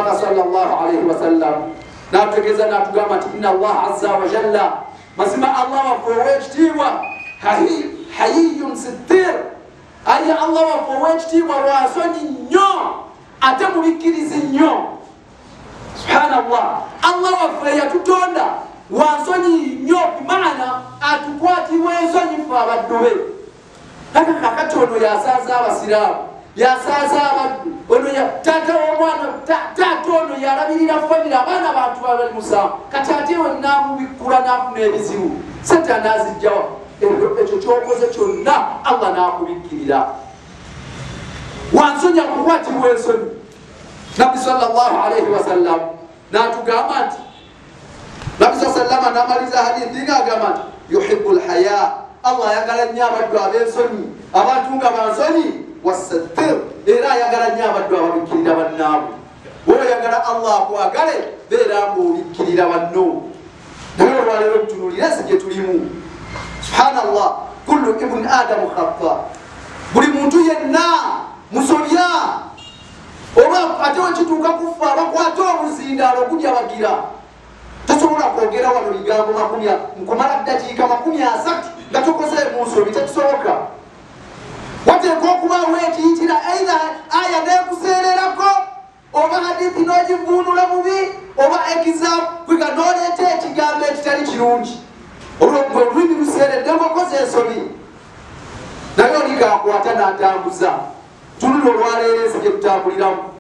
Omubaka sallallahu alayhi wa sallam n'atutegeeza n'atugamba nti inna Allah azza wa jalla mazima Allah waffe ow'ekitiibwa hayyun sittir aye Allah waffe ow'ekitiibwa lwasonyi nnyo ate mubikkirizi nnyo. Subhanallah, Allah waffe yatutonda wansonyi nnyo bimaana atukwatirwa ensonyi ffe abaddu be. Kaka kakati ono yasaaza abasiraamu, yasaaza abaddu, ono taata w'omwana taata ono yalabirira famire abaana bantu babali musanvu, kati ate we naamubikkula n'afuna ebizibu Setaani azijjawa. Ekyo kyokoze kyonna Allah n'akubikkirira. Wansonya kukwatibwa ensonyi. Nabbi sallallahu alayhi wa sallam n'atugamba nti Nabbi sallallahu n'amaliza hadithi ng'agamba nti yuhibbul haya, Allah ayagala nnyo abaddu ab'ensonyi, abantu nga bansonyi, wasattir, era ayagala nnyo abaddu ababikkirira bannaabwe. Bw'oyagala Allah akwagale beera ng'obikkirira banno. Naye olwaleero tutunuulire ensi gye tulimu. Subhanallah, kullu ibn adamu khata, buli muntu yenna musobya. Oba ate wekituuka kufa bakwata omuzindaalo gujyabagira, tosobola kwogera wano bigambo kumala ddakiika 30 nga tokozeemu nsobi, tekisoboka. Wateekwa okubaawo ekiyitira eitha aya neekuseererako oba hadithi n'ogivuunula bubi oba ekizaabu kwika n'oleeta ekigambo ekitali kirungi. Olwo olulimi luseeredde ng'okoze ensobi, naye oli gaakwata n'atambuza. Tunula olwaleero ensi gye tutambuliramu.